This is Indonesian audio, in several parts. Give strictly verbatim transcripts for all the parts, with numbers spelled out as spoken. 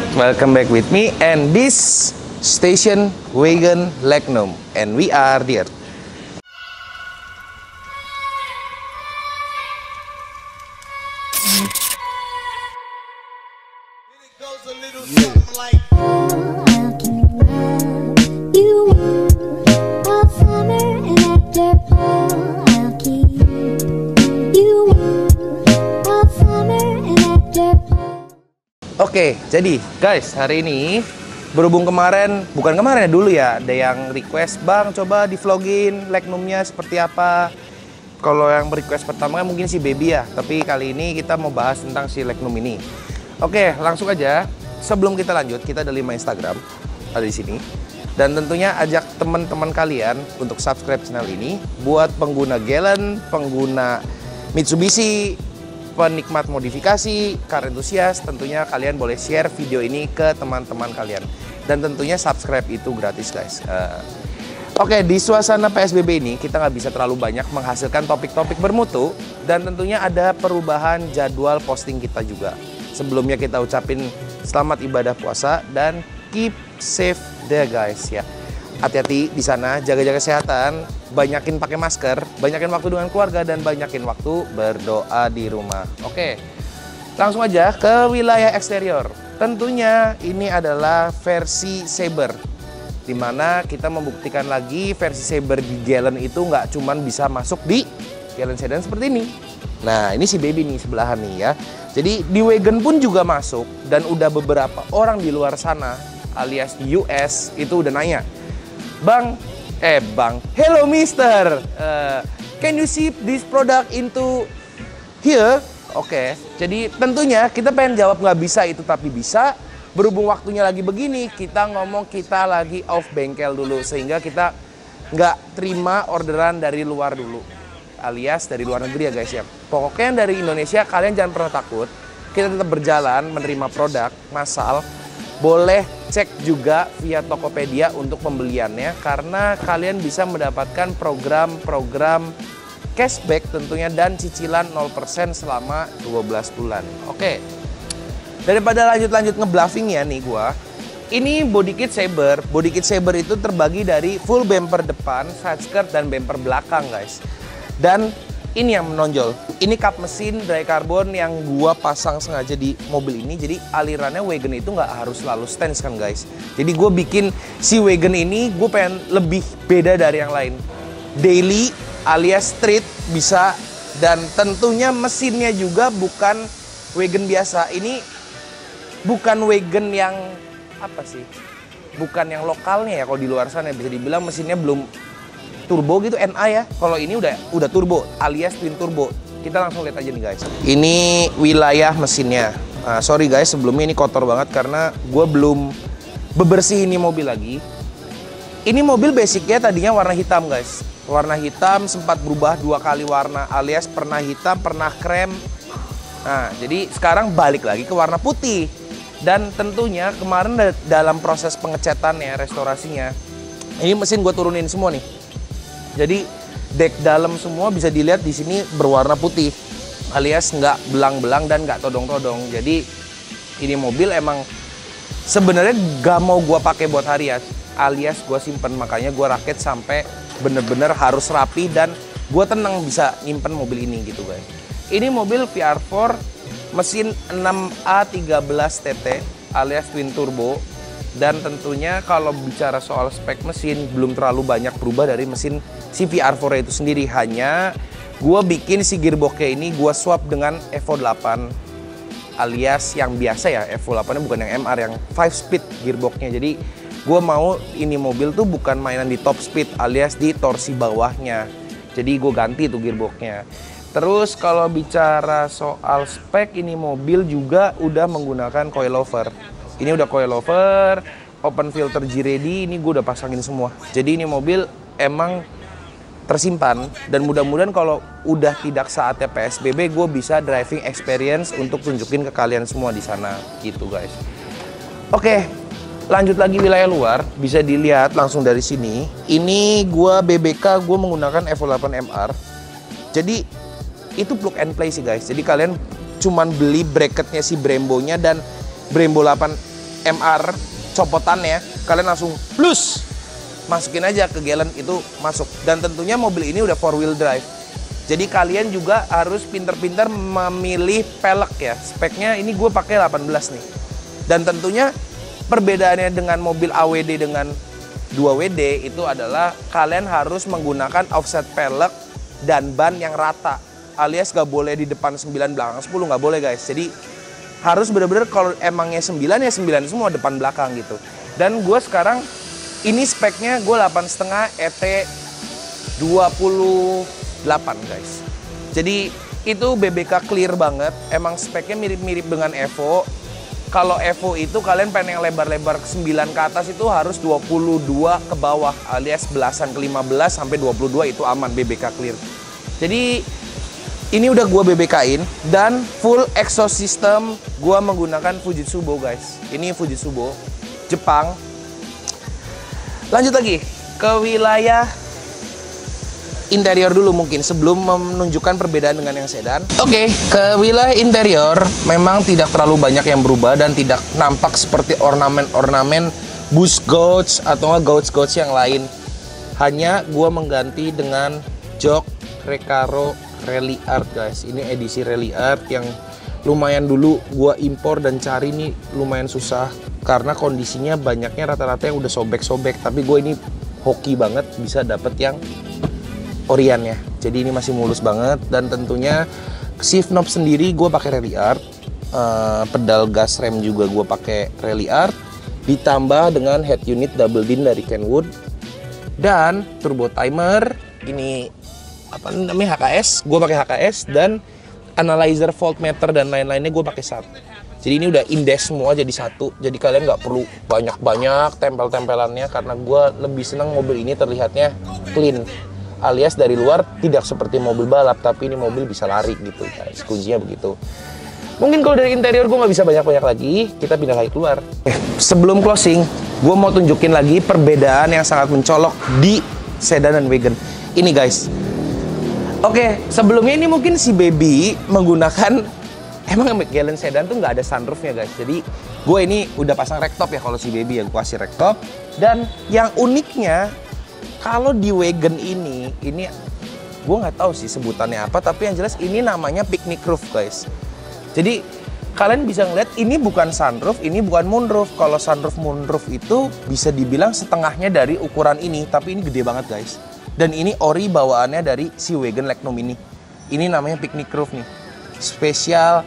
welcome back with me and this station Wagon Legnum, and we are there. Oke, jadi guys, hari ini berhubung kemarin, bukan kemarin ya, dulu ya, ada yang request, Bang, coba di vlogin Legnumnya seperti apa. Kalau yang request pertama kan mungkin si Baby ya, tapi kali ini kita mau bahas tentang si Legnum ini. Oke, langsung aja. Sebelum kita lanjut, kita ada lima Instagram, ada di sini. Dan tentunya ajak teman-teman kalian untuk subscribe channel ini. Buat pengguna Galen, pengguna Mitsubishi, penikmat modifikasi, car enthusiast, tentunya kalian boleh share video ini ke teman-teman kalian. Dan tentunya subscribe itu gratis guys. uh, Oke, okay, di suasana P S B B ini kita nggak bisa terlalu banyak menghasilkan topik-topik bermutu. Dan tentunya ada perubahan jadwal posting kita juga. Sebelumnya kita ucapin selamat ibadah puasa dan keep safe deh guys ya. Hati-hati di sana, jaga-jaga kesehatan, banyakin pakai masker, banyakin waktu dengan keluarga, dan banyakin waktu berdoa di rumah. Oke, langsung aja ke wilayah eksterior. Tentunya ini adalah versi Saber, dimana kita membuktikan lagi versi Saber di Galen itu nggak cuman bisa masuk di Galen sedan seperti ini. Nah, ini si Baby nih sebelahan nih ya. Jadi di Wagon pun juga masuk, dan udah beberapa orang di luar sana alias di U S itu udah nanya, Bang, eh bang, hello mister, uh, can you ship this product into here? Oke, okay. Jadi tentunya kita pengen jawab nggak bisa itu tapi bisa. Berhubung waktunya lagi begini, kita ngomong kita lagi off bengkel dulu. Sehingga kita nggak terima orderan dari luar dulu. Alias dari luar negeri ya guys ya. Pokoknya dari Indonesia kalian jangan pernah takut. Kita tetap berjalan menerima produk massal. Boleh cek juga via Tokopedia untuk pembeliannya, karena kalian bisa mendapatkan program-program cashback tentunya dan cicilan nol persen selama dua belas bulan. Oke, daripada lanjut-lanjut ngebluffing ya nih gua, ini body kit Saber. Body kit Saber itu terbagi dari full bumper depan, side skirt, dan bumper belakang guys. Dan ini yang menonjol, ini kap mesin dry carbon yang gua pasang sengaja di mobil ini. Jadi alirannya Wagon itu nggak harus selalu stance kan guys. Jadi gue bikin si Wagon ini, gue pengen lebih beda dari yang lain. Daily alias street bisa, dan tentunya mesinnya juga bukan Wagon biasa. Ini bukan Wagon yang apa sih? Bukan yang lokalnya ya, kalau di luar sana bisa dibilang mesinnya belum turbo gitu, N A ya. Kalau ini udah udah turbo alias twin turbo. Kita langsung lihat aja nih guys. Ini wilayah mesinnya. Nah, sorry guys, sebelumnya ini kotor banget karena gue belum bebersih ini mobil lagi. Ini mobil basicnya tadinya warna hitam guys. Warna hitam, sempat berubah dua kali warna alias pernah hitam, pernah krem. Nah, jadi sekarang balik lagi ke warna putih. Dan tentunya kemarin dalam proses pengecatannya, restorasinya, ini mesin gue turunin semua nih. Jadi dek dalam semua bisa dilihat di sini berwarna putih, alias nggak belang-belang dan nggak todong-todong. Jadi ini mobil emang sebenarnya nggak mau gue pakai buat harian, alias gue simpen, makanya gue rakit sampai bener-bener harus rapi dan gue tenang bisa nyimpen mobil ini gitu guys. Ini mobil V R empat mesin enam A tiga belas T T alias twin turbo. Dan tentunya kalau bicara soal spek mesin belum terlalu banyak berubah dari mesin si V R empat itu sendiri. Hanya gue bikin si gearboxnya ini gue swap dengan Evo delapan alias yang biasa ya. Evo delapan bukan yang M R, yang lima speed gearboxnya. Jadi gue mau ini mobil tuh bukan mainan di top speed alias di torsi bawahnya. Jadi gue ganti tuh gearboxnya. Terus kalau bicara soal spek, ini mobil juga udah menggunakan coilover. Ini udah coilover, open filter G-ready, ini gue udah pasangin semua. Jadi ini mobil emang tersimpan, dan mudah-mudahan kalau udah tidak saatnya P S B B, gue bisa driving experience untuk tunjukin ke kalian semua di sana gitu guys. Oke, lanjut lagi wilayah luar, bisa dilihat langsung dari sini. Ini gue B B K, gue menggunakan Evo delapan M R. Jadi itu plug and play sih guys. Jadi kalian cuman beli bracketnya si Brembo-nya dan Brembo delapan M R copotannya, kalian langsung plus masukin aja ke gallon itu masuk. Dan tentunya mobil ini udah four wheel drive. Jadi kalian juga harus pinter-pinter memilih pelek ya. Speknya ini gue pakai delapan belas nih. Dan tentunya perbedaannya dengan mobil A W D dengan dua W D itu adalah kalian harus menggunakan offset pelek dan ban yang rata. Alias gak boleh di depan sembilan belakang sepuluh, gak boleh guys. Jadi harus bener-bener kalau emangnya sembilan ya sembilan semua depan belakang gitu. Dan gue sekarang ini speknya gue delapan koma lima E T dua puluh delapan guys. Jadi itu B B K clear banget. Emang speknya mirip-mirip dengan Evo. Kalau Evo itu kalian pengen yang lebar-lebar sembilan ke atas itu harus dua puluh dua ke bawah, alias belasan ke lima belas sampai dua puluh dua itu aman B B K clear. Jadi ini udah gua B B K-in dan full exhaust system gua menggunakan Fujitsu guys. Ini Fujitsu Jepang. Lanjut lagi ke wilayah interior dulu mungkin sebelum menunjukkan perbedaan dengan yang sedan. Oke, okay, ke wilayah interior memang tidak terlalu banyak yang berubah dan tidak nampak seperti ornamen-ornamen bus gouge atau gouge-gouge yang lain. Hanya gua mengganti dengan jok Recaro Rally Art guys. Ini edisi Rally Art yang lumayan dulu gua impor dan cari nih lumayan susah karena kondisinya banyaknya rata-rata yang udah sobek-sobek. Tapi gue ini hoki banget bisa dapet yang Oriannya. Jadi ini masih mulus banget dan tentunya shift knob sendiri gue pakai Rally Art, uh, pedal gas rem juga gue pakai Rally Art, ditambah dengan head unit double din dari Kenwood dan turbo timer ini apa namanya H K S, gue pakai H K S dan analyzer voltmeter dan lain-lainnya gue pakai S A T. Jadi ini udah index semua jadi satu. Jadi kalian nggak perlu banyak-banyak tempel-tempelannya karena gue lebih senang mobil ini terlihatnya clean. Alias dari luar tidak seperti mobil balap, tapi ini mobil bisa lari gitu guys, kuncinya begitu. Mungkin kalau dari interior gue nggak bisa banyak-banyak lagi, kita pindah lagi keluar. Eh, sebelum closing, gue mau tunjukin lagi perbedaan yang sangat mencolok di sedan dan wagon. Ini guys. Oke, sebelumnya ini mungkin si Baby menggunakan, emang Gallon sedan tuh nggak ada sunroofnya guys. Jadi gue ini udah pasang racktop ya kalau si Baby ya, gue kasih racktop. Dan yang uniknya, kalau di wagon ini, ini gue nggak tahu sih sebutannya apa, tapi yang jelas ini namanya picnic roof guys. Jadi kalian bisa ngeliat ini bukan sunroof, ini bukan moonroof. Kalau sunroof moonroof itu bisa dibilang setengahnya dari ukuran ini, tapi ini gede banget guys. Dan ini ori bawaannya dari si wagon Legnum ini. Ini namanya picnic roof nih, spesial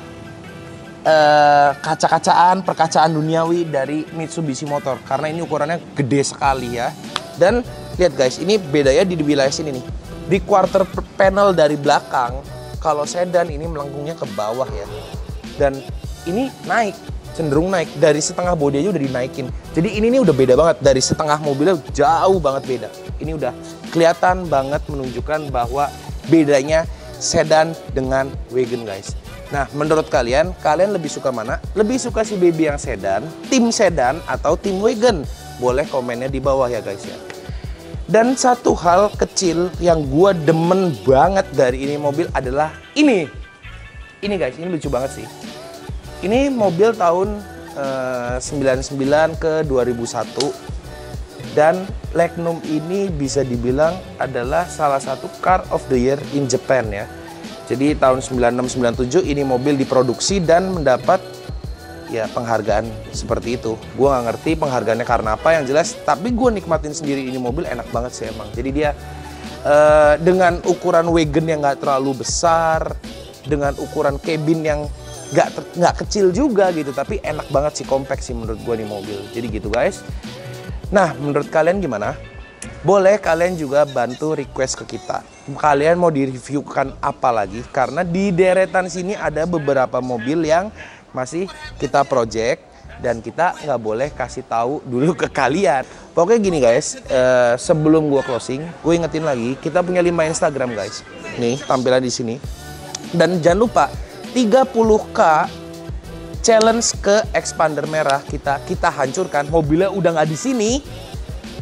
uh, kaca-kacaan, perkacaan duniawi dari Mitsubishi Motor karena ini ukurannya gede sekali ya. Dan lihat guys, ini bedanya di wilayah sini nih. Di quarter panel dari belakang, kalau sedan ini melengkungnya ke bawah ya. Dan ini naik, cenderung naik. Dari setengah bodi aja udah dinaikin. Jadi ini nih udah beda banget. Dari setengah mobilnya jauh banget beda. Ini udah kelihatan banget menunjukkan bahwa bedanya sedan dengan wagon guys. Nah, menurut kalian, kalian lebih suka mana? Lebih suka si Baby yang sedan, tim sedan, atau tim wagon? Boleh komennya di bawah ya guys ya. Dan satu hal kecil yang gua demen banget dari ini mobil adalah ini. Ini guys, ini lucu banget sih. Ini mobil tahun uh, sembilan puluh sembilan ke dua ribu satu. Dan Legnum ini bisa dibilang adalah salah satu car of the year in Japan ya. Jadi tahun sembilan puluh enam sembilan puluh tujuh ini mobil diproduksi dan mendapat ya penghargaan seperti itu. Gue nggak ngerti penghargaannya karena apa yang jelas, tapi gue nikmatin sendiri ini mobil enak banget sih emang. Jadi dia uh, dengan ukuran wagon yang nggak terlalu besar, dengan ukuran cabin yang nggak nggak kecil juga gitu, tapi enak banget sih, compact sih menurut gue nih mobil. Jadi gitu guys. Nah, menurut kalian gimana? Boleh kalian juga bantu request ke kita. Kalian mau direviewkan apa lagi? Karena di deretan sini ada beberapa mobil yang masih kita project dan kita nggak boleh kasih tahu dulu ke kalian. Pokoknya gini guys, eh, sebelum gua closing, gue ingetin lagi kita punya lima Instagram guys. Nih tampilan di sini. Dan jangan lupa tiga puluh K challenge ke expander merah kita kita hancurkan. Mobilnya udah nggak di sini,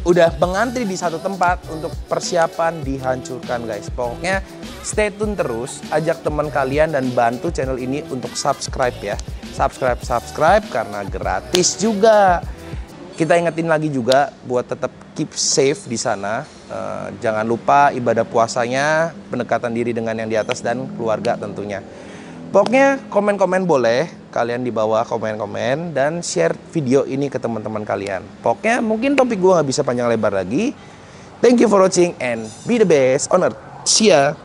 udah mengantri di satu tempat untuk persiapan dihancurkan guys. Pokoknya stay tune terus, ajak teman kalian dan bantu channel ini untuk subscribe ya. Subscribe, subscribe karena gratis juga. Kita ingetin lagi juga buat tetap keep safe di sana. Uh, jangan lupa ibadah puasanya, pendekatan diri dengan yang di atas dan keluarga tentunya. Pokoknya komen-komen boleh, kalian di bawah komen-komen dan share video ini ke teman-teman kalian. Pokoknya mungkin topik gue nggak bisa panjang lebar lagi. Thank you for watching and be the best on earth. See ya!